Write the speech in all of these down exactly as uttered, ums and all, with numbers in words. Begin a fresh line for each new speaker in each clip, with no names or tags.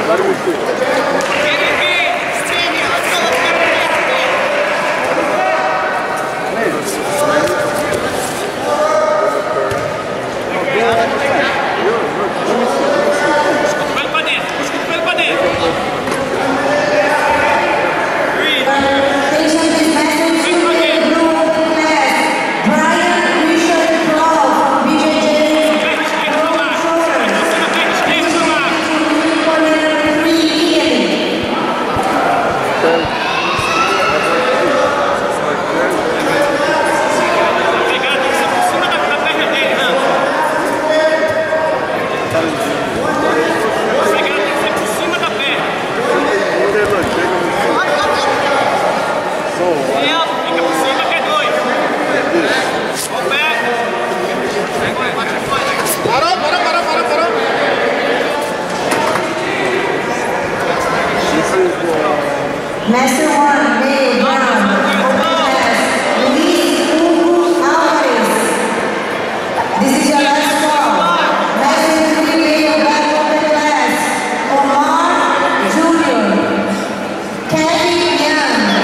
Master one, May Brown, open pass, Luis Hugo Alvarez. This is your last call. Master three, May back open pass, Omar Junior Kevin Young.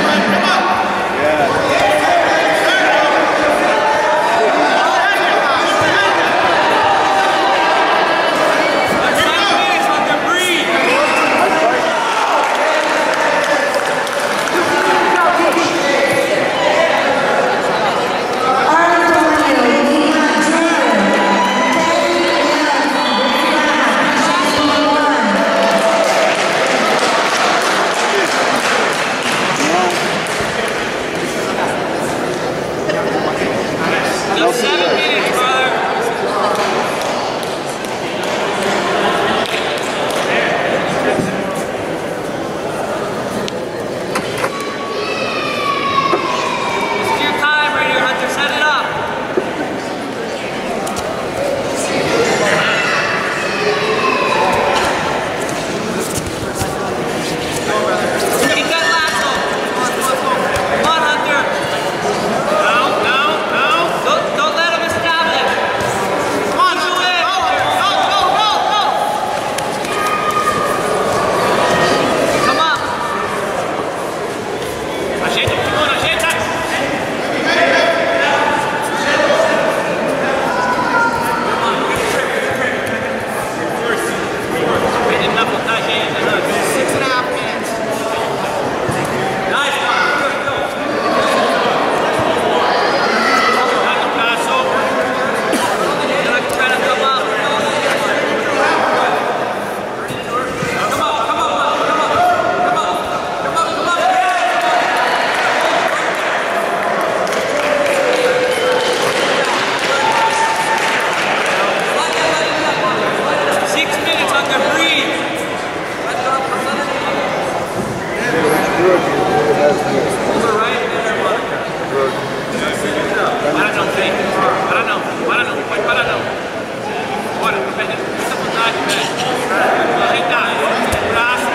Seven minutes, brother. This is your time right here, Hunter. Set it up. Keep that lasso. Come on, Hunter. No, no, no. Don't, don't let him establish. Come on, Hunter. Go, go, go, go, go. Come up. Ajeita, Timon, ajeita. Perdendo na vantagem ainda, Hunter. Six and a half minutes. Nice one. Good, go. Six minutes on the breathe. Over right there, para não, vem. Para não, para não, pode parar não. Bora, tô perdendo muita vontade, velho. Ajeitar, braço.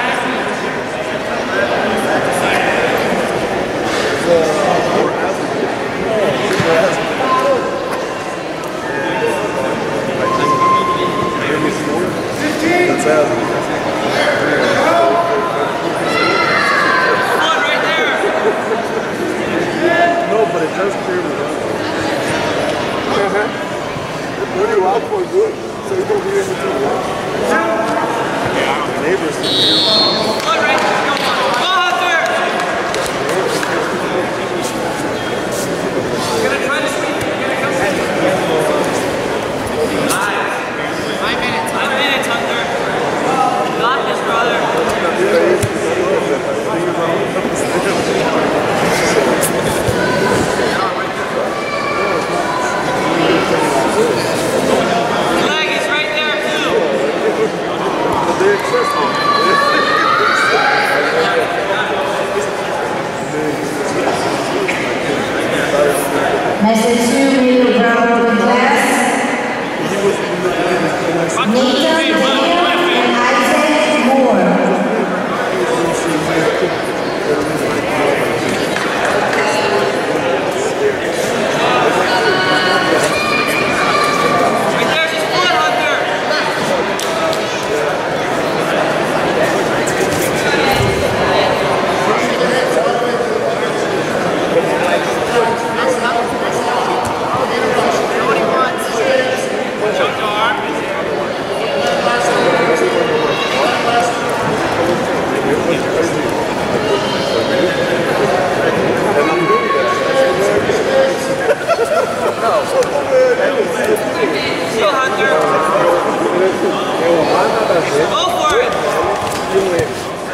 One right there.
No, but it does clear the run. What do you out for good? So you don't be able to walk. Yeah, neighbors.
One right there. Go, go, Hunter. You're gonna try to sweep. You're gonna come. Nice. Five minutes. Five minutes, Hunter. You got this, brother. The leg is right there, too.
They're accessible.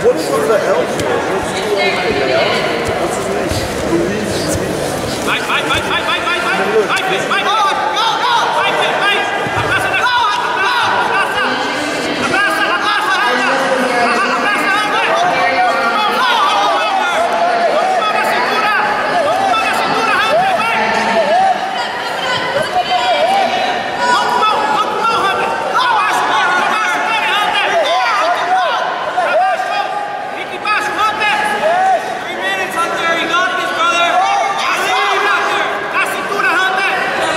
What is one of the L's here? What's his name? Luis.
Vai, vai, vai, vai, vai, vai, vai. Vai, Fez, vai, go, go, go. Vai, Fez, vai. Abraça na go, abraça. Abraça, abraça, Hunter. Abraça, Hunter. Vamos, vamos na cintura. Vamos na cintura, Hunter, vai. Vamos, vamos, vamos, Hunter. Abaixa, abaixa, Hunter. Abaixa. Fica embaixo, Hunter. Three minutes, Hunter. You got this, brother. I see you, Hunter. Na cintura, Hunter.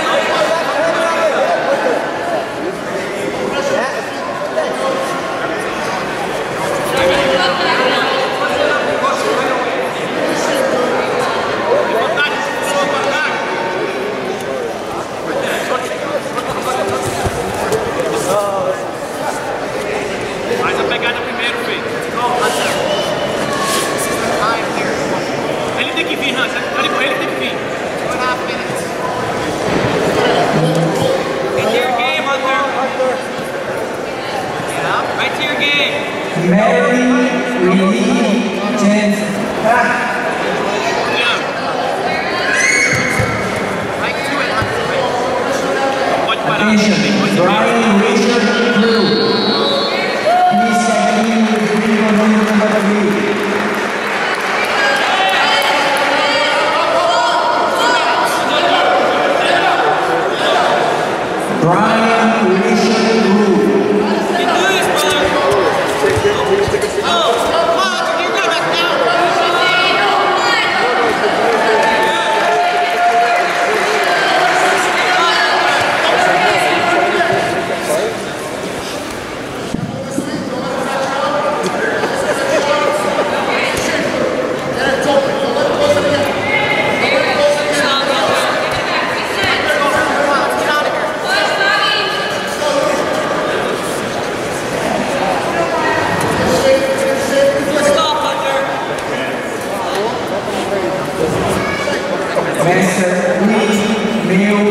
Vontade, sua vontade. Faz a pegada primeiro, filho. Ele tem que vir, Hunter. Ele tem que vir. Get to your game, Hunter. Yeah, right to your game.
Mary Lee James Pratt.
Yeah. Right to it, Hunter. Pode parar.
Attention, Brian Richard Blue. Please check in with the number of the Brian Richard Blue.
You can do this, brother. Oh, come on, you're good right now. Stop, Hunter.
Master Lee Mill